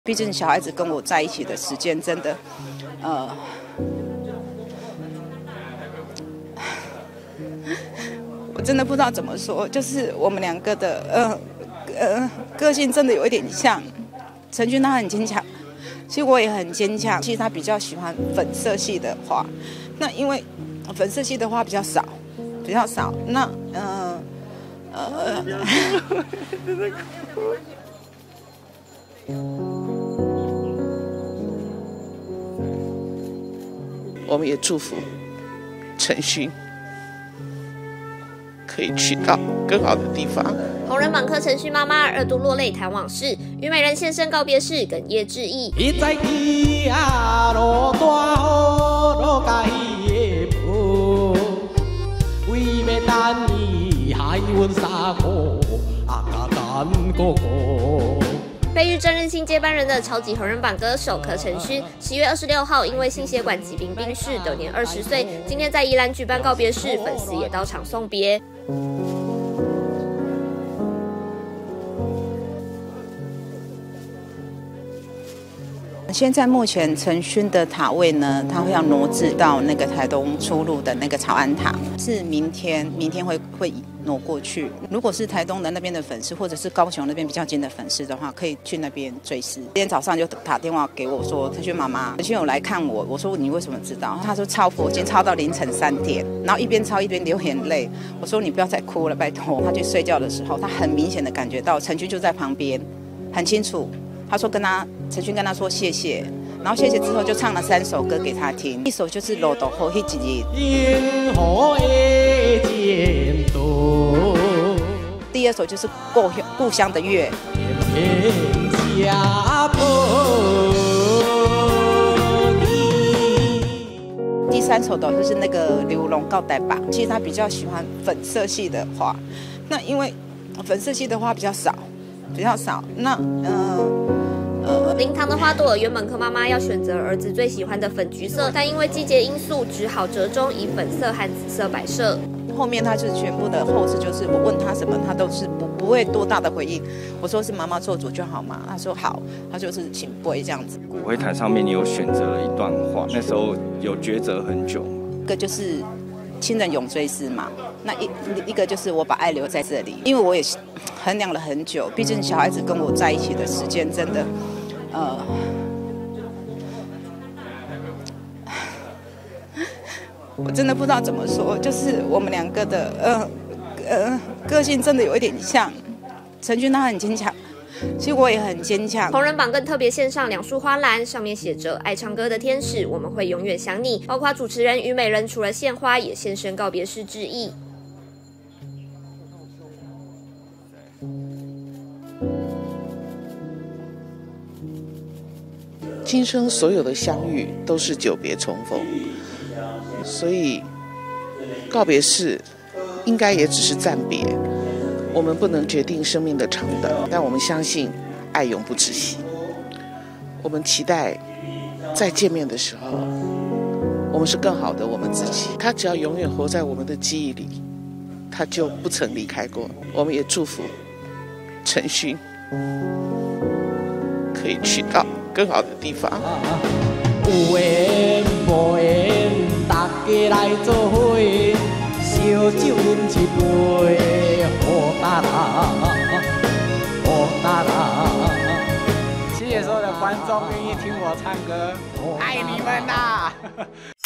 毕竟小孩子跟我在一起的时间真的，我真的不知道怎么说，就是我们两个的个性真的有一点像。陈君他很坚强，其实我也很坚强。其实他比较喜欢粉色系的花，那因为粉色系的花比较少，那我们也祝福陈勋可以去到更好的地方。 红人榜客陈勋妈妈二度落泪谈往事，虞美人现身告别式，哽咽致意。被誉真人性接班人的超级红人榜歌手柯承勋，10月26号因为心血管疾病病逝，得年20岁。今天在宜兰举办告别式，粉丝也到场送别。 现在目前陈勋的塔位呢，他会要挪至到那个台东出入的那个草安塔，是明天会挪过去。如果是台东的那边的粉丝，或者是高雄那边比较近的粉丝的话，可以去那边追思。今天早上就打电话给我说，陈勋妈妈，陈勋有来看我。我说你为什么知道？他说抄佛经抄到凌晨3点，然后一边抄一边流眼泪。我说你不要再哭了，拜托。他去睡觉的时候，他很明显的感觉到陈勋就在旁边，很清楚。他说陈勋跟他说谢谢，然后谢谢之后就唱了3首歌给他听，一首就是《路途好迄一日》，第2首就是故乡的月，第3首的就是那个流龙告台吧。其实他比较喜欢粉色系的花，那因为粉色系的花比较少，那灵堂的花朵原本柯妈妈要选择儿子最喜欢的粉橘色，但因为季节因素，只好折中以粉色和紫色摆设。 后面他就是全部的后事，就是我问他什么，他都是不会多大的回应。我说是妈妈做主就好嘛，他说好，他就是请跪这样子。 骨灰坛上面你有选择了一段话，那时候有抉择很久。 一个就是亲人永追思嘛，那一个就是我把爱留在这里，因为我也衡量了很久，毕竟小孩子跟我在一起的时间真的。我真的不知道怎么说，就是我们两个的个性真的有一点像。陈君他很坚强，其实我也很坚强。 红人榜更特别献上2束花篮，上面写着“爱唱歌的天使，我们会永远想你”。包括主持人虞美人除了献花，也现身告别式致意。 今生所有的相遇都是久别重逢，所以告别式应该也只是暂别。我们不能决定生命的长短，但我们相信爱永不止息。我们期待再见面的时候，我们是更好的我们自己。他只要永远活在我们的记忆里，他就不曾离开过。我们也祝福陈勋可以去到更好的地方。 有缘无缘，大家来做伙，烧酒饮一杯，好大啦。谢谢所有的观众愿意听我唱歌，爱你们啦！